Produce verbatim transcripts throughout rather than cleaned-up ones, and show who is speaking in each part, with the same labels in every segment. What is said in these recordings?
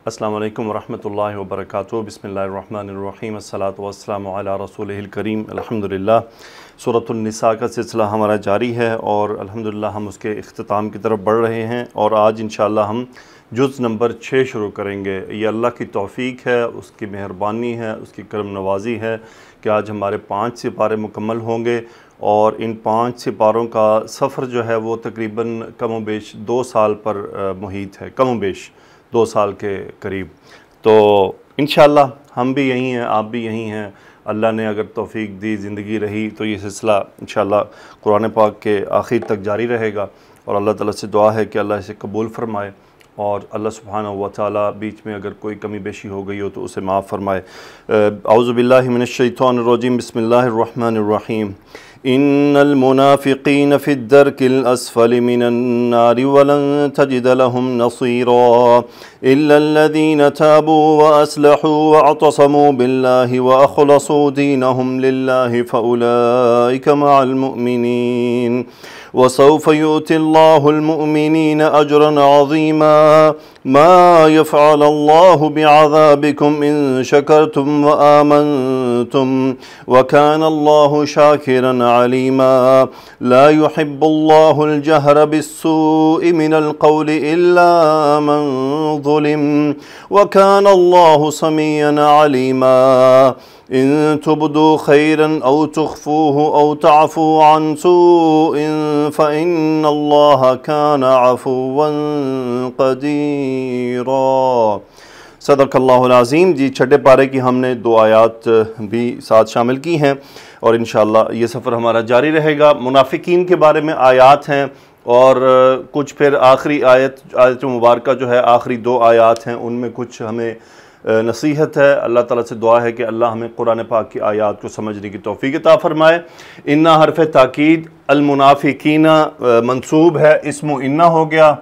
Speaker 1: السلام علیکم ورحمۃ اللہ وبرکاتہ۔ بسم اللہ الرحمن الرحیم، الصلاۃ والسلام علی رسولہ الکریم۔ الحمدللہ سورۃ النساء کا سلسلہ ہمارا جاری ہے اور الحمدللہ ہم اس کے اختتام کی طرف بڑھ رہے ہیں، اور آج انشاءاللہ ہم جز نمبر چھ شروع کریں گے۔ یہ اللہ کی توفیق ہے، اس کی مہربانی ہے، اس کی کرم نوازی ہے کہ آج ہمارے پانچ سپارے مکمل ہوں گے، اور ان پانچ سپاروں کا سفر جو ہے وہ تقریباً کم و بیش دو سال پر محیط ہے، کم و بیش دو سال کے قریب۔ تو انشاءاللہ ہم بھی یہیں ہیں، آپ بھی یہیں ہیں۔ اللہ نے اگر توفیق دی، زندگی رہی، تو یہ سلسلہ انشاءاللہ قرآن پاک کے آخر تک جاری رہے گا، اور اللہ تعالیٰ سے دعا ہے کہ اللہ اسے قبول فرمائے، اور اللہ سبحانہ و تعالیٰ بیچ میں اگر کوئی کمی بیشی ہو گئی ہو تو اسے معاف فرمائے۔ اعوذ باللہ من الشیطان الرجیم، بسم اللہ الرحمن الرحیم۔ ان المنافقین فی الدرک الاسفل من النار ولن تجد لهم نصیرا الا الذین تابوا واصلحوا واعتصموا باللہ واخلصوا دینہم للہ فاولئک مع المؤمنین وسوف يؤتي الله المؤمنين أجرا عظيما ما يفعل الله بعذابكم إن شكرتم وآمنتم وكان الله شاكرا عليما لا يحب الله الجهر بالسوء من القول إلا من ظلم وكان الله سميعا عليما إن تبدوا خيرا أو تخفوه أو تعفوا عن سوء فإن الله كان عفوا قديرا۔ صدق اللہ العظیم۔ جی چھٹے پارے کی ہم نے دو آیات بھی ساتھ شامل کی ہیں، اور انشاءاللہ یہ سفر ہمارا جاری رہے گا۔ منافقین کے بارے میں آیات ہیں، اور کچھ پھر آخری آیت آیت مبارکہ جو ہے، آخری دو آیات ہیں، ان میں کچھ ہمیں نصیحت ہے۔ اللہ تعالیٰ سے دعا ہے کہ اللہ ہمیں قرآن پاک کی آیات کو سمجھنے کی توفیق عطا فرمائے۔ انا حرف تاکید، المنافقین منصوب ہے، اسم انا ہو گیا۔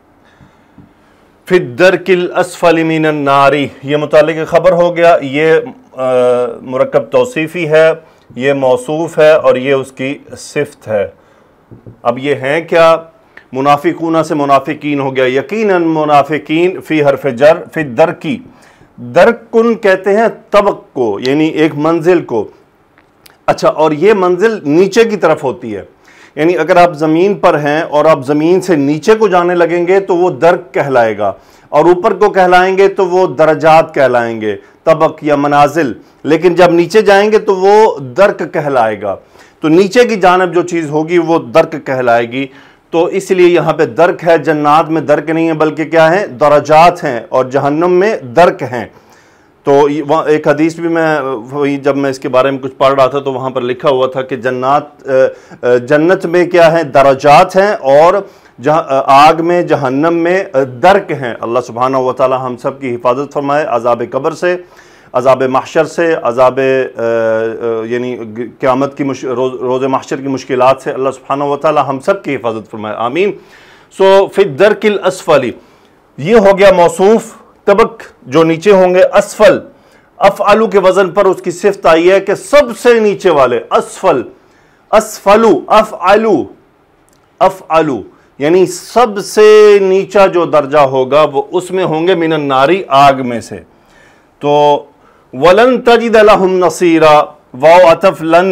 Speaker 1: فی الدرک الاسفل من النار، یہ متعلق خبر ہو گیا، یہ مرکب توصیفی ہے، یہ موصوف ہے، اور یہ اس کی صفت ہے۔ اب یہ ہیں کیا؟ منافقون سے منافقین ہو گیا۔ یقیناً منافقین فی حرف جر، فی الدرکی، درکن کہتے ہیں طبق کو، یعنی ایک منزل کو۔ اچھا، اور یہ منزل نیچے کی طرف ہوتی ہے، یعنی اگر آپ زمین پر ہیں اور آپ زمین سے نیچے کو جانے لگیں گے تو وہ درک کہلائے گا، اور اوپر کو کہلائیں گے تو وہ درجات کہلائیں گے، طبق یا منازل۔ لیکن جب نیچے جائیں گے تو وہ درک کہلائے گا۔ تو نیچے کی جانب جو چیز ہوگی وہ درک کہلائے گی۔ تو اس لیے یہاں پہ درک ہے، جنات میں درک نہیں ہے بلکہ کیا ہیں؟ درجات ہیں، اور جہنم میں درک ہیں۔ تو ایک حدیث بھی میں جب میں اس کے بارے میں کچھ پڑھ رہا تھا تو وہاں پر لکھا ہوا تھا کہ جنات جنت میں کیا ہیں؟ درجات ہیں، اور آگ میں، جہنم میں درک ہیں۔ اللہ سبحانہ و تعالی ہم سب کی حفاظت فرمائے عذاب قبر سے، عذاب محشر سے، عذاب یعنی قیامت کی روز محشر کی مشکلات سے۔ اللہ سبحانہ و تعالی ہم سب کی حفاظت فرمائے، آمین۔ سو فی الدرک الاسفل، یہ ہو گیا موصوف، طبق جو نیچے ہوں گے۔ اسفل، افعلو کے وزن پر اس کی صفت آئی ہے کہ سب سے نیچے والے، اسفل، اسفلو، افعلو، افعلو، یعنی سب سے نیچا جو درجہ ہوگا وہ اس میں ہوں گے، من الناری، آگ میں سے۔ تو وَلَن تَجِدَ لَهُمْ نَصِيرًا، واو عطف لن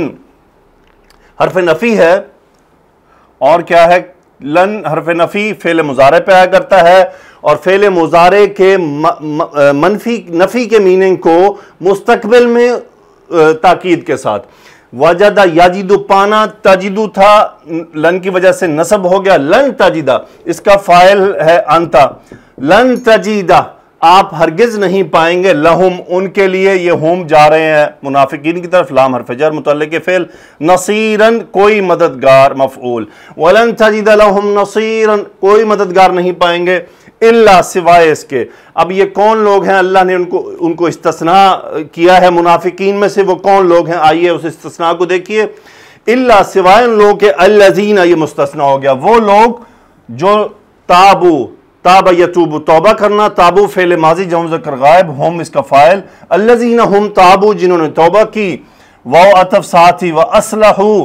Speaker 1: حرف نفی ہے، اور کیا ہے؟ لن حرف نفی فعل مضارع پہ آیا کرتا ہے، اور فعل مضارع کے منفی نفی کے میننگ کو مستقبل میں تاکید کے ساتھ۔ وجدہ یجدو، پانا، تجدو تھا، لن کی وجہ سے نصب ہو گیا، لن تجدہ، اس کا فاعل ہے انتا۔ لن تجدہ، آپ ہرگز نہیں پائیں گے، لہم، ان کے لیے، یہ ہم جا رہے ہیں منافقین کی طرف، لام حرف جر متعلق فعل، نصیراً، کوئی مددگار، مفعول۔ وَلَن تَجِدَ لَهُمْ نَصِيراً، کوئی مددگار نہیں پائیں گے، الا، سوائے اس کے۔ اب یہ کون لوگ ہیں؟ اللہ نے ان کو ان کو استثناء کیا ہے منافقین میں سے، وہ کون لوگ ہیں؟ آئیے اس استثناء کو دیکھیے۔ الا، سوائے ان لوگوں کے، الذین، یہ مستثنیٰ ہو گیا، وہ لوگ جو تابو، تاب یتوب، توبہ کرنا، تابو فعل ماضی جمع ذکر غائب، ہم اس کا فاعل، الذین ہم تابو، جنہوں نے توبہ کی، واو عطف ساتھی، واصلحوا،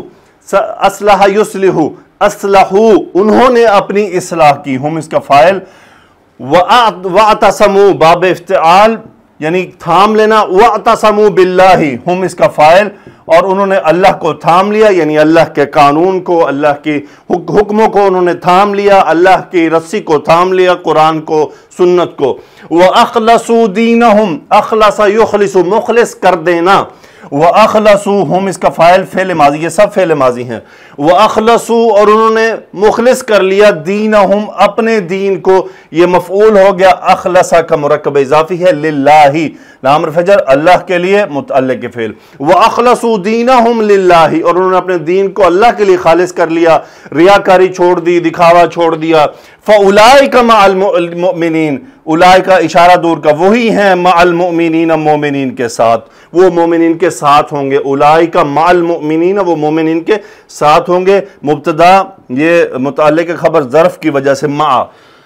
Speaker 1: اصلح یصلح، اصلحوا، انہوں نے اپنی اصلاح کی، ہم اس کا فاعل، وَاعْتَصَمُوا باب افتعال یعنی تھام لینا، وَاعْتَصَمُوا بِاللَّهِ ہم اس کا فاعل، اور انہوں نے اللہ کو تھام لیا، یعنی اللہ کے قانون کو، اللہ کے حکموں کو انہوں نے تھام لیا، اللہ کی رسی کو تھام لیا، قرآن کو، سنت کو۔ وَأَخْلَصُوا دِينَهُمْ اخلص یخلص مخلص کر دینا، وَأَخْلَصُوا ہم اس کا فاعل فعل ماضی، یہ سب فعل ماضی ہیں، وَأَخْلَصُوا اور انہوں نے مخلص کر لیا، دینہم اپنے دین کو، یہ مفعول ہو گیا، اخلص کا مرکب اضافی ہے، للہ لام فجر اللہ کے لیے متعلق فعل، وَأَخْلَصُوا دِينَهُمْ لِلَّهِ اور انہوں نے اپنے دین کو اللہ کے لیے خالص کر لیا، ریاکاری چھوڑ دی، دکھاوا چھوڑ دیا۔ فَأُولَئِكَ مَعَ الْمُؤْمِنِينَ اولئکا اشارہ دور کا، وہی ہیں مع المؤمنین مومنین کے ساتھ، وہ مومنین کے ساتھ ہوں گے، اولئکا مع المؤمنین وہ مومنین کے ساتھ ہوں گے۔ مبتدا یہ متعلق خبر ظرف کی وجہ سے مع،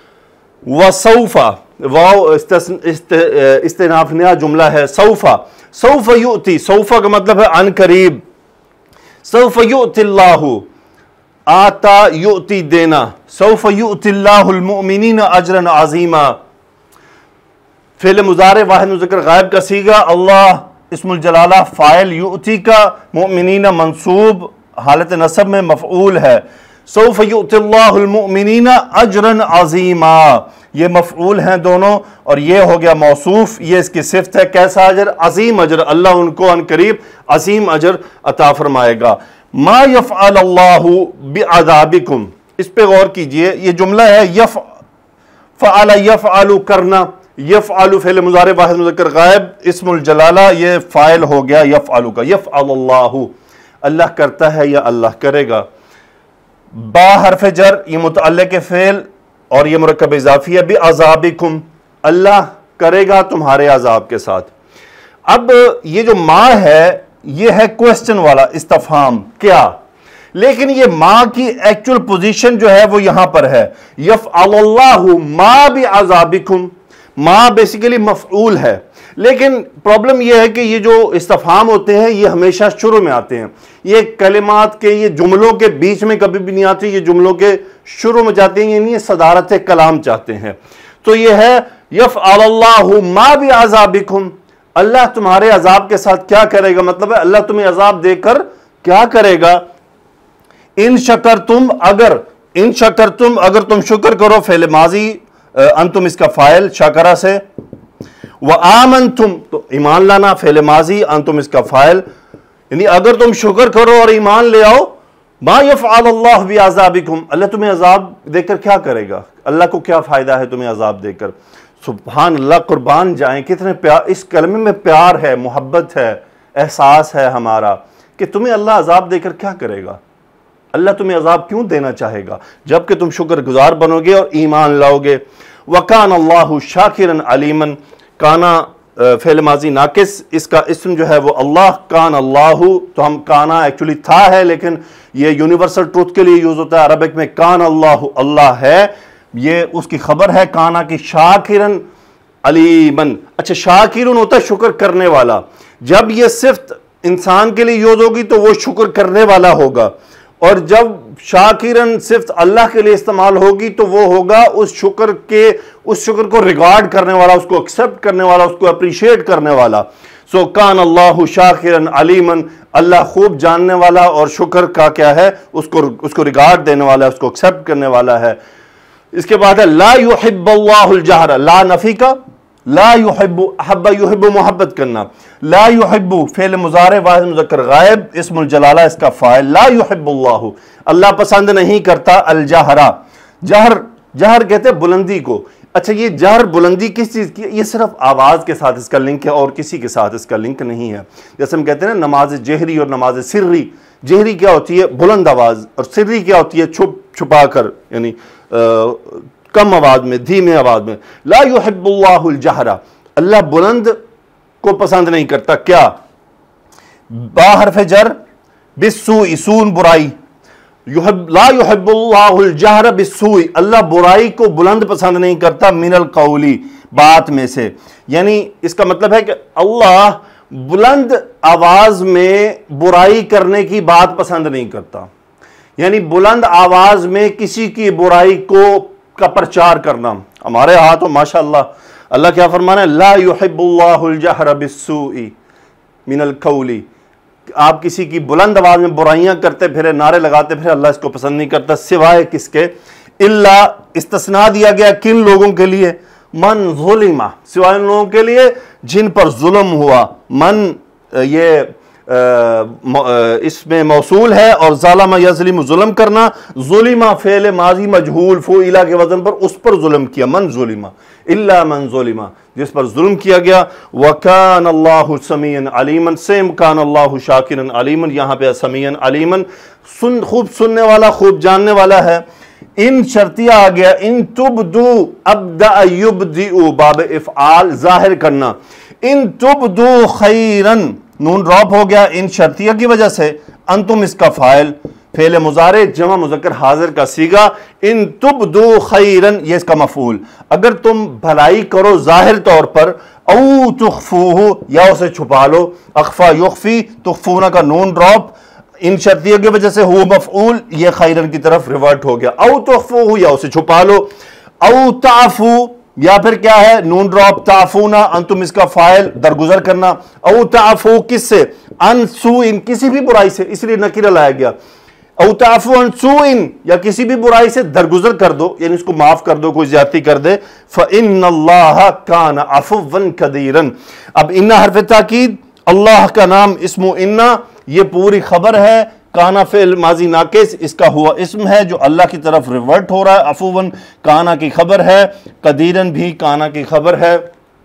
Speaker 1: وسوفا واو استئناف نیا جملہ ہے، سوفا سوف یؤتی، سوفا کا مطلب ہے عن قریب، سوف یؤتی اللہ آتا یؤتی دینا، سوف یؤتی اللہ المؤمنین اجرا عظیما۔ فعل مضارع واحد مذکر غائب کا صیغہ، اللہ اسم الجلالہ فاعل، یؤتی کا مؤمنین منصوب حالت نصب میں مفعول ہے، سوف یؤتی اللہ المؤمنین اجرا عظیما یہ مفعول ہیں دونوں، اور یہ ہو گیا موصوف، یہ اس کی صفت ہے، کیسا اجر؟ عظیم اجر، اللہ ان کو ان قریب عظیم اجر عطا فرمائے گا۔ ما یفعل اللہ بعذابکم، اس پہ غور کیجئے، یہ جملہ ہے یف فعل یفعل کرنا، یفعل فعل مضارع واحد مذکر غائب اسم الجلالہ، یہ فاعل ہو گیا یفعل کا، یفعل اللہ اللہ کرتا ہے یا اللہ کرے گا، با حرف جر یہ متعلق فعل اور یہ مرکب اضافی ہے، بعذابکم اللہ کرے گا تمہارے عذاب کے ساتھ۔ اب یہ جو ما ہے یہ ہے کوسچن والا استفہام، کیا؟ لیکن یہ ما کی ایکچول پوزیشن جو ہے وہ یہاں پر ہے، یفعل اللہ ما بعذابکم، ما بیسیکلی مفعول ہے، لیکن پرابلم یہ ہے کہ یہ جو استفہام ہوتے ہیں یہ ہمیشہ شروع میں آتے ہیں، یہ کلمات کے یہ جملوں کے بیچ میں کبھی بھی نہیں آتے، یہ جملوں کے شروع میں جاتے ہیں، یعنی یہ صدارت کلام چاہتے ہیں۔ تو یہ ہے یفعل اللہ ما بعذابکم، اللہ تمہارے عذاب کے ساتھ کیا کرے گا، مطلب ہے اللہ تمہیں عذاب دے کر کیا کرے گا۔ ان شکرتم اگر ان شکرتم اگر تم شکر کرو، فعل ماضی انتم اس کا فاعل شکرہ سے، وآمنتم تو ایمان لانا فعل ماضی انتم اس کا فاعل، یعنی اگر تم شکر کرو اور ایمان لے آؤ، ما یفعل اللہ بعذابکم اللہ تمہیں عذاب دے کر کیا کرے گا، اللہ کو کیا فائدہ ہے تمہیں عذاب دے کر۔ سبحان اللہ، قربان جائیں کتنے پیار اس کلمے میں، پیار ہے، محبت ہے، احساس ہے ہمارا کہ تمہیں اللہ عذاب دے کر کیا کرے گا، اللہ تمہیں عذاب کیوں دینا چاہے گا جبکہ تم شکر گزار بنو گے اور ایمان لاؤ گے۔ وَكَانَ اللَّهُ شَاكِرًا عَلِيمًا کانا فعل ماضی ناقص، اس کا اسم جو ہے وہ اللہ، کان اللہ تو ہم کانا ایکچولی تھا ہے لیکن یہ یونیورسل ٹروتھ کے لیے یوز ہوتا ہے عربک میں، کان اللہ اللہ ہے، یہ اس کی خبر ہے کانا کی، شاکرن علیمن، اچھا شاکرن ہوتا ہے شکر کرنے والا، جب یہ صفت انسان کے لیے یوز ہوگی تو وہ شکر کرنے والا ہوگا، اور جب شاکرن صفت اللہ کے لیے استعمال ہوگی تو وہ ہوگا اس شکر کے اس شکر کو ریگارڈ کرنے والا، اس کو ایکسپٹ کرنے والا، اس کو اپریشیٹ کرنے والا۔ سو کان اللہ شاکرن علیمن اللہ خوب جاننے والا اور شکر کا کیا ہے، اس کو اس کو ریگارڈ دینے والا ہے، اس کو ایکسپٹ کرنے والا ہے۔ اس کے بعد ہے لا یحب اللہ الجہر، لا نفی کا، لا یحب حب یحب محبت کرنا، لا یحب فعل مضارع واحد مذکر غائب اسم الجلالہ اس کا فاعل، لا یحب اللہ اللہ پسند نہیں کرتا الجہرہ، جہر جہر کہتے ہیں بلندی کو، اچھا یہ جہر بلندی کس چیز کی، یہ صرف آواز کے ساتھ اس کا لنک ہے اور کسی کے ساتھ اس کا لنک نہیں ہے، جیسے ہم کہتے ہیں نا نماز جہری اور نماز سری، جہری کیا ہوتی ہے بلند آواز اور سری کیا ہوتی ہے چھپ چھپا کر، یعنی کم آواز میں، دھیمے آواز میں۔ لا یحب اللہ الجہرہ اللہ بلند کو پسند نہیں کرتا، کیا؟ با حرف جر بالسوء سون برائی، یحب لا یحب اللہ الجہر بالسوء اللہ برائی کو بلند پسند نہیں کرتا، من القولی بات میں سے، یعنی اس کا مطلب ہے کہ اللہ بلند آواز میں برائی کرنے کی بات پسند نہیں کرتا، یعنی بلند آواز میں کسی کی برائی کو کا پرچار کرنا ہمارے ہاتھ ہو. ماشاءاللہ اللہ کیا فرمانا ہے, لا یحب اللہ الجہر بالسوء من القول, آپ کسی کی بلند آواز میں برائیاں کرتے پھرے, نعرے لگاتے پھرے, اللہ اس کو پسند نہیں کرتا, سوائے کس کے, الا استثناء دیا گیا کن لوگوں کے لیے, من ظلم, سوائے ان لوگوں کے لیے جن پر ظلم ہوا. من یہ اس میں موصول ہے, اور ظالم یظلم ظلم کرنا, ظلم فعل ماضی مجہول فعل کے وزن پر, اس پر ظلم کیا, من ظلم, الا من ظلم, جس پر ظلم کیا گیا. وَكَانَ اللَّهُ سَمِيعًا عَلِيمًا, سیم کان اللہ شاکرًا علیمًا, یہاں پہ سمیعًا علیمًا, سن خوب سننے والا خوب جاننے والا ہے. ان شرطیہ آ گیا, ان تبدو ابدأ یبدئ, باب افعال ظاہر کرنا, ان تبدو خیراً, نون ڈراپ ہو گیا ان شرطیہ کی وجہ سے, انتم اس کا فاعل, فعل مضارع جمع مذکر حاضر کا صیغہ, ان تبدو خیراً یہ اس کا مفعول, اگر تم بھلائی کرو ظاہر طور پر, او تخفوہ یا اسے چھپا لو, اخفا یخفی, تخفونا کا نون ڈراپ ان شرطیہ کی وجہ سے ہو مفعول, یہ خیراً کی طرف ریورٹ ہو گیا, او تخفوہ یا اسے چھپا لو, او تعفو یا پھر کیا ہے نون ڈراپ, تعفونا انتم اس کا فاعل درگزر کرنا, او تعفو کس سے, ان سوء کسی بھی برائی سے, اس لیے نکرہ لایا گیا, او تعفو ان سوء یا کسی بھی برائی سے درگزر کر دو, یعنی اس کو معاف کر دو, کوئی زیادتی کر دے. فإن اللہ کان عفوا قدیرا, اب انا حرف تاکید, اللہ کا نام اسم انا, یہ پوری خبر ہے, کانا فعل ماضی ناقص, اس کا ہوا اسم ہے جو اللہ کی طرف ریورٹ ہو رہا ہے, عفواً کانا کی خبر ہے, قدیراً بھی کانا کی خبر ہے.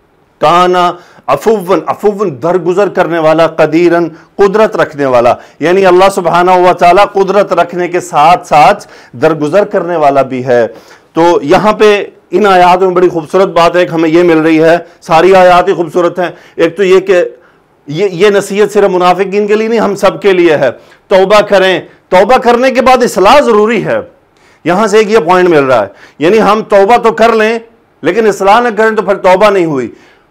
Speaker 1: کانا عفواً, عفواً درگزر کرنے والا, قدیراً قدرت رکھنے والا, یعنی اللہ سبحانہ و تعالیٰ قدرت رکھنے کے ساتھ ساتھ درگزر کرنے والا بھی ہے. تو یہاں پہ ان آیاتوں میں بڑی خوبصورت بات ہے کہ ہمیں یہ مل رہی ہے, ساری آیات ہی خوبصورت ہیں. ایک تو یہ کہ یہ یہ نصیحت صرف منافقین کے لیے نہیں, ہم سب کے لیے ہے. توبہ کریں, توبہ کرنے کے بعد اصلاح ضروری ہے, یہاں سے ایک یہ پوائنٹ مل رہا ہے, یعنی ہم توبہ تو کر لیں لیکن اصلاح نہ کریں تو پھر توبہ نہیں ہوئی.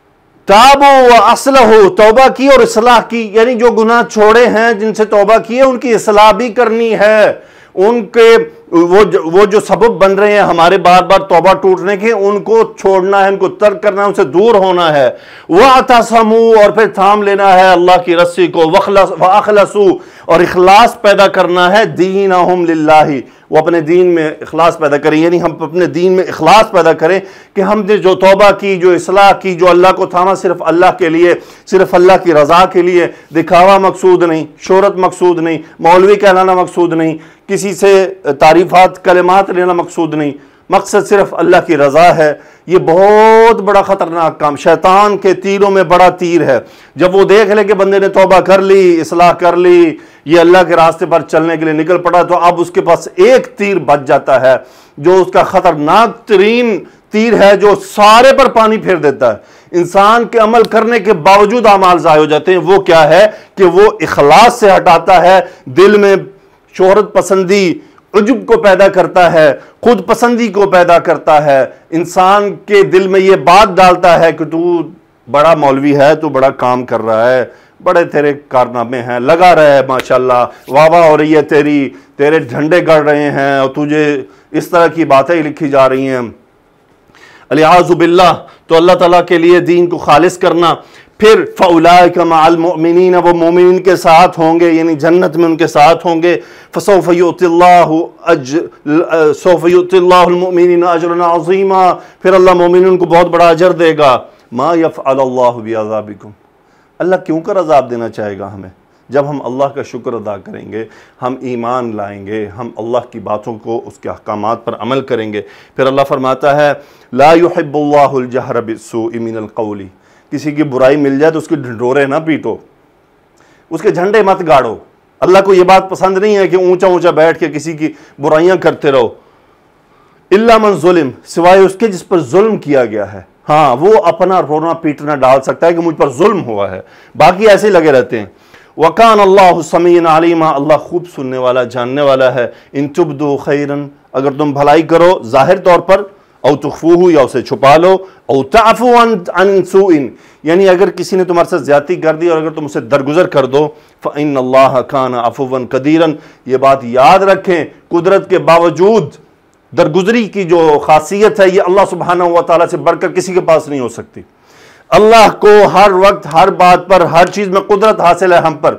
Speaker 1: تابو و اصلحو, توبہ کی اور اصلاح کی, یعنی جو گناہ چھوڑے ہیں جن سے توبہ کی ہے ان کی اصلاح بھی کرنی ہے, ان کے وہ جو سبب بن رہے ہیں ہمارے بار بار توبہ ٹوٹنے کے, ان کو چھوڑنا ہے, ان کو ترک کرنا ہے, ان سے دور ہونا ہے. وَاعْتَصَمُوا, اور پھر تھام لینا ہے اللہ کی رسی کو, وَأَخْلَصُوا, اور اخلاص پیدا کرنا ہے, دِينَهُمْ لِلَّهِ, وہ اپنے دین میں اخلاص پیدا کریں, یعنی ہم اپنے دین میں اخلاص پیدا کریں کہ ہم نے جو توبہ کی, جو اصلاح کی, جو اللہ کو تھاما, صرف اللہ کے لیے, صرف اللہ کی رضا کے لیے, دکھاوا مقصود نہیں, شہرت مقصود نہیں, مولوی کہلانا مقصود نہیں, کسی سے تعریفات کلمات لینا مقصود نہیں, مقصد صرف اللہ کی رضا ہے. یہ بہت بڑا خطرناک کام, شیطان کے تیروں میں بڑا تیر ہے. جب وہ دیکھ لے کہ بندے نے توبہ کر لی, اصلاح کر لی, یہ اللہ کے راستے پر چلنے کے لیے نکل پڑا, تو اب اس کے پاس ایک تیر بچ جاتا ہے جو اس کا خطرناک ترین تیر ہے, جو سارے پر پانی پھیر دیتا ہے. انسان کے عمل کرنے کے باوجود اعمال ضائع ہو جاتے ہیں. وہ کیا ہے کہ وہ اخلاص سے ہٹاتا ہے, دل میں شہرت پسندی, عجب کو پیدا کرتا ہے, خود پسندی کو پیدا کرتا ہے, انسان کے دل میں یہ بات ڈالتا ہے کہ تو بڑا مولوی ہے, تو بڑا کام کر رہا ہے, بڑے تیرے کارنامے ہیں, لگا رہے ہیں ماشاءاللہ, واہ واہ ہو رہی ہے تیری, تیرے جھنڈے گڑ رہے ہیں, اور تجھے اس طرح کی باتیں لکھی جا رہی ہیں. الیعاذ باللہ. تو اللہ تعالیٰ کے لیے دین کو خالص کرنا. پھر فَأُولَٰئِكَ مَعَ الْمُؤْمِنِينَ, وہ مومنین کے ساتھ ہوں گے, یعنی جنت میں ان کے ساتھ ہوں گے. فَسَوْفَ يُؤْتِ اللَّهُ سَوْفَ يُؤْتِ اللَّهُ الْمُؤْمِنِينَ أَجْرًا عَظِيمًا, پھر اللہ مومنین کو بہت بڑا اجر دے گا. مَا يَفْعَلَ اللَّهُ بِعَذَابِكُمْ, اللہ کیوں کر عذاب دینا چاہے گا ہمیں, جب ہم اللہ کا شکر ادا کریں گے, ہم ایمان لائیں گے, ہم اللہ کی باتوں کو, اس کے احکامات پر عمل کریں گے. پھر اللہ فرماتا ہے لا يحب اللہ الجہر بالسوء من القول, کسی کی برائی مل جائے تو اس کے ڈھنڈورے نہ پیٹو, اس کے جھنڈے مت گاڑو. اللہ کو یہ بات پسند نہیں ہے کہ اونچا اونچا بیٹھ کے کسی کی برائیاں کرتے رہو. الا من ظلم, سوائے اس کے جس پر ظلم کیا گیا ہے. ہاں, وہ اپنا رونا پیٹنا ڈال سکتا ہے کہ مجھ پر ظلم ہوا ہے, باقی ایسے ہی لگے رہتے ہیں. وَكَانَ اللَّهُ سَمِيعًا عَلِيمًا, اللہ خوب سننے والا, جاننے والا ہے. ان تبدو خیراً, اگر تم بھلائی کرو ظاہر طور پر, او تخفوہ یا اسے چھپا لو, او تعفو عن سوء, یعنی اگر کسی نے تمہارے ساتھ زیادتی کر دی اور اگر تم اسے درگزر کر دو, فَإِنَّ اللَّهَ كَانَ عَفُوًّا قَدِيرًا, یہ بات یاد رکھیں, قدرت کے باوجود درگزری کی جو خاصیت ہے یہ اللہ سبحانہ و تعالیٰ سے بڑھ کر کسی کے پاس نہیں ہو سکتی۔ اللہ کو ہر وقت ہر بات پر ہر چیز میں قدرت حاصل ہے ہم پر،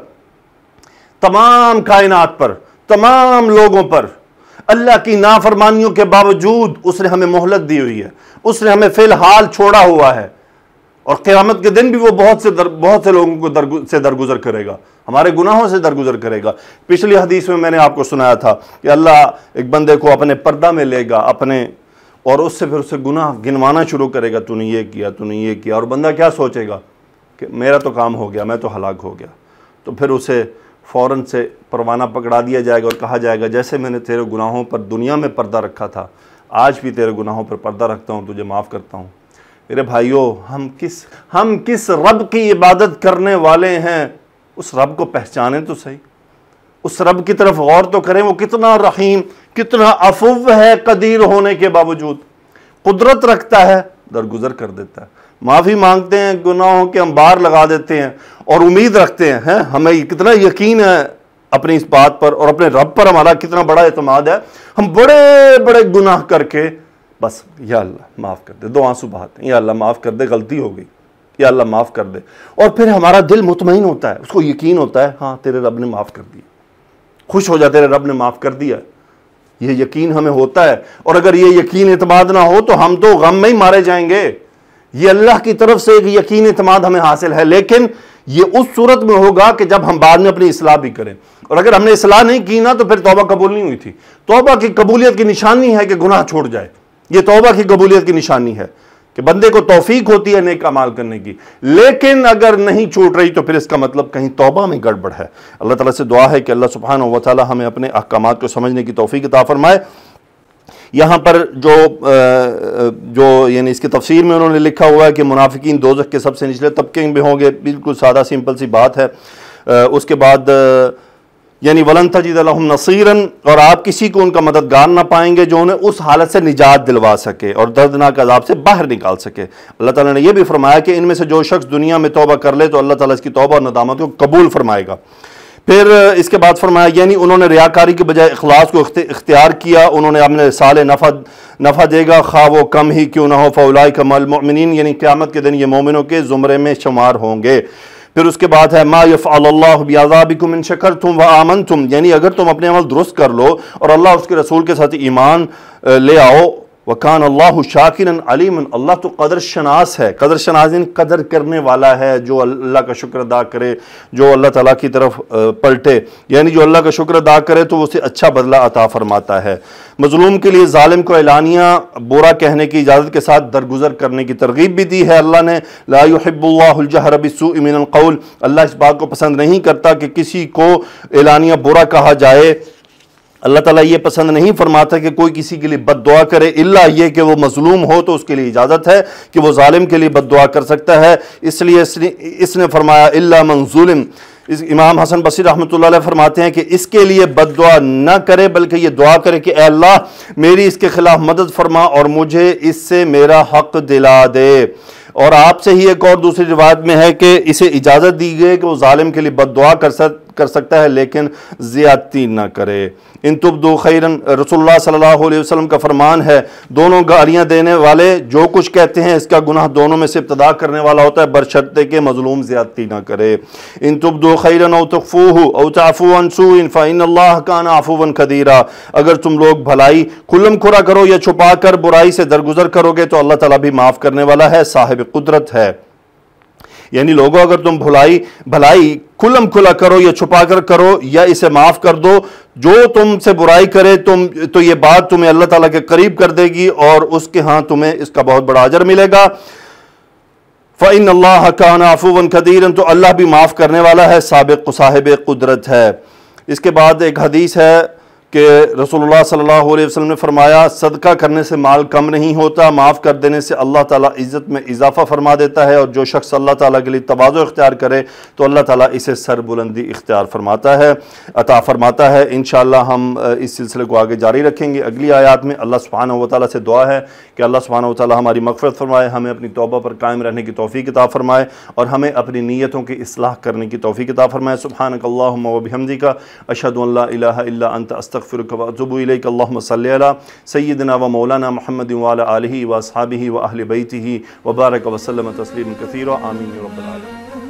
Speaker 1: تمام کائنات پر، تمام لوگوں پر۔ اللہ کی نافرمانیوں کے باوجود اس نے ہمیں مہلت دی ہوئی ہے، اس نے ہمیں فی الحال چھوڑا ہوا ہے، اور قیامت کے دن بھی وہ بہت سے در بہت سے لوگوں کو در سے درگزر کرے گا، ہمارے گناہوں سے درگزر کرے گا۔ پچھلی حدیث میں میں نے آپ کو سنایا تھا کہ اللہ ایک بندے کو اپنے پردہ میں لے گا اپنے، اور اس سے پھر اسے گناہ گنوانا شروع کرے گا، تو نے یہ کیا، تو نے یہ کیا، اور بندہ کیا سوچے گا کہ میرا تو کام ہو گیا، میں تو ہلاک ہو گیا۔ تو پھر اسے فوراً سے پروانہ پکڑا دیا جائے گا اور کہا جائے گا جیسے میں نے تیرے گناہوں پر دنیا میں پردہ رکھا تھا، آج بھی تیرے گناہوں پر پردہ رکھتا ہوں، تجھے معاف کرتا ہوں۔ میرے بھائیوں، ہم کس ہم کس رب کی عبادت کرنے والے ہیں، اس رب کو پہچانیں تو صحیح، اس رب کی طرف غور تو کریں، وہ کتنا رحیم، کتنا عفو ہے، قدیر ہونے کے باوجود قدرت رکھتا ہے، درگزر کر دیتا ہے۔ معافی مانگتے ہیں، گناہوں کے ہم بار لگا دیتے ہیں اور امید رکھتے ہیں، ہیں ہمیں کتنا یقین ہے اپنی اس بات پر، اور اپنے رب پر ہمارا کتنا بڑا اعتماد ہے، ہم بڑے بڑے گناہ کر کے بس یا اللہ معاف کر دے، دو آنسو بہاتے ہیں، یا اللہ معاف کر دے، غلطی ہو گئی، یا اللہ معاف کر دے، اور پھر ہمارا دل مطمئن ہوتا ہے، اس کو یقین ہوتا ہے ہاں تیرے رب نے معاف کر دیا، خوش ہو جاتے تیرے رب نے معاف کر دیا۔ یہ یقین ہمیں ہوتا ہے، اور اگر یہ یقین اعتماد نہ ہو تو ہم تو غم میں ہی مارے جائیں گے۔ یہ اللہ کی طرف سے ایک یقین اعتماد ہمیں حاصل ہے، لیکن یہ اس صورت میں ہوگا کہ جب ہم بعد میں اپنی اصلاح بھی کریں، اور اگر ہم نے اصلاح نہیں کی نا تو پھر توبہ قبول نہیں ہوئی تھی۔ توبہ کی قبولیت کی نشانی ہے کہ گناہ چھوڑ جائے، یہ توبہ کی قبولیت کی نشانی ہے کہ بندے کو توفیق ہوتی ہے نیک اعمال کرنے کی، لیکن اگر نہیں چھوٹ رہی تو پھر اس کا مطلب کہیں توبہ میں گڑبڑ ہے۔ اللہ تعالیٰ سے دعا ہے کہ اللہ سبحانہ و تعالیٰ ہمیں اپنے احکامات کو سمجھنے کی توفیق عطا فرمائے۔ یہاں پر جو جو یعنی اس کی تفسیر میں انہوں نے لکھا ہوا ہے کہ منافقین دوزخ کے سب سے نچلے طبقے میں ہوں گے، بالکل سادہ سمپل سی بات ہے۔ اس کے بعد یعنی وَلَن تَجِدَ لَهُمْ نَصِيرًا، اور آپ کسی کو ان کا مددگار نہ پائیں گے جو انہیں اس حالت سے نجات دلوا سکے اور دردناک عذاب سے باہر نکال سکے۔ اللہ تعالیٰ نے یہ بھی فرمایا کہ ان میں سے جو شخص دنیا میں توبہ کر لے تو اللہ تعالیٰ اس کی توبہ اور ندامت کو قبول فرمائے گا۔ پھر اس کے بعد فرمایا یعنی انہوں نے ریاکاری کے بجائے اخلاص کو اختیار کیا، انہوں نے اپنے سال نفع نفع دے گا خواہ وہ کم ہی کیوں نہ ہو، فَأُولَٰئِکَ مَعَ الْمُؤْمِنِينَ، یعنی قیامت کے دن یہ مومنوں کے زمرے میں شمار ہوں گے۔ پھر اس کے بعد ہے مَا يَفْعَلُ اللَّهُ بِعَذَابِكُمْ إِن شَكَرْتُمْ وَآمَنْتُمْ، یعنی اگر تم اپنے عمل درست کر لو اور اللہ اس کے رسول کے ساتھ ایمان لے آؤ، وَكَانَ اللَّهُ شَاكِرًا عَلِيمًا، اللہ تو قدر شناس ہے، قدر شناس یعنی قدر کرنے والا ہے، جو اللہ کا شکر ادا کرے، جو اللہ تعالیٰ کی طرف پلٹے، یعنی جو اللہ کا شکر ادا کرے تو اسے اچھا بدلہ عطا فرماتا ہے۔ مظلوم کے لیے ظالم کو اعلانیہ برا کہنے کی اجازت کے ساتھ درگزر کرنے کی ترغیب بھی دی ہے اللہ نے۔ لا يحب اللہ الجہر بالسوء من القول، اللہ اس بات کو پسند نہیں کرتا کہ کسی کو اعلانیہ برا کہا جائے۔ اللہ تعالیٰ یہ پسند نہیں فرماتا کہ کوئی کسی کے لیے بد دعا کرے، الا یہ کہ وہ مظلوم ہو تو اس کے لیے اجازت ہے کہ وہ ظالم کے لیے بد دعا کر سکتا ہے، اس لیے اس نے اس نے فرمایا الا من ظلم۔ اس امام حسن بصری رحمۃ اللہ علیہ فرماتے ہیں کہ اس کے لیے بد دعا نہ کرے بلکہ یہ دعا کرے کہ اے اللہ میری اس کے خلاف مدد فرما اور مجھے اس سے میرا حق دلا دے۔ اور آپ سے ہی ایک اور دوسری روایت میں ہے کہ اسے اجازت دی گئی کہ وہ ظالم کے لیے بد دعا کر سک کر سکتا ہے لیکن زیادتی نہ کرے۔ ان تبدو خیرن، رسول اللہ صلی اللہ علیہ وسلم کا فرمان ہے دونوں گالیاں دینے والے جو کچھ کہتے ہیں اس کا گناہ دونوں میں سے ابتدا کرنے والا ہوتا ہے برشرطے کہ مظلوم زیادتی نہ کرے۔ ان تبدو خیرن او تخفوہ او تعفو عن سوء فإن اللہ کان عفوا قدیرا، اگر تم لوگ بھلائی کھلم کھلا کرو یا چھپا کر برائی سے درگزر کرو گے تو اللہ تعالیٰ بھی معاف کرنے والا ہے، صاحب قدرت ہے۔ یعنی لوگوں اگر تم بھلائی بھلائی کھلم کھلا کرو یا چھپا کر کرو یا اسے معاف کر دو، جو تم سے برائی کرے تم تو یہ بات تمہیں اللہ تعالیٰ کے قریب کر دے گی اور اس کے ہاں تمہیں اس کا بہت بڑا اجر ملے گا۔ فَإِنَّ اللَّهَ كَانَ عَفُوًّا قَدِيرًا، تو اللہ بھی معاف کرنے والا ہے، سابق صاحب قدرت ہے۔ اس کے بعد ایک حدیث ہے کہ رسول اللہ صلی اللہ علیہ وسلم نے فرمایا صدقہ کرنے سے مال کم نہیں ہوتا، معاف کر دینے سے اللہ تعالیٰ عزت میں اضافہ فرما دیتا ہے، اور جو شخص اللہ تعالیٰ کے لیے تواضع اختیار کرے تو اللہ تعالیٰ اسے سر بلندی اختیار فرماتا ہے عطا فرماتا ہے۔ انشاءاللہ ہم اس سلسلے کو آگے جاری رکھیں گے اگلی آیات میں۔ اللہ سبحانہ و تعالیٰ سے دعا ہے کہ اللہ سبحانہ و تعالیٰ ہماری مغفرت فرمائے، ہمیں اپنی توبہ پر قائم رہنے کی توفیق عطا فرمائے اور ہمیں اپنی نیتوں کی اصلاح کرنے کی توفیق عطا فرمائے۔ سبحانک اللہم و بحمدک، اشہد ان لا الہ الا انت، استغفرک अस्तगफिरुका व अतूबु इलैक। अल्लाहुम्मा सल्लि अला सय्यिदिना व मौलाना मुहम्मदिन व अला आलिहि व अस्हाबिहि व अहलि बैतिहि व बारक व सल्लम तस्लीमन कसीरा। आमीन या रब्बल आलमीन।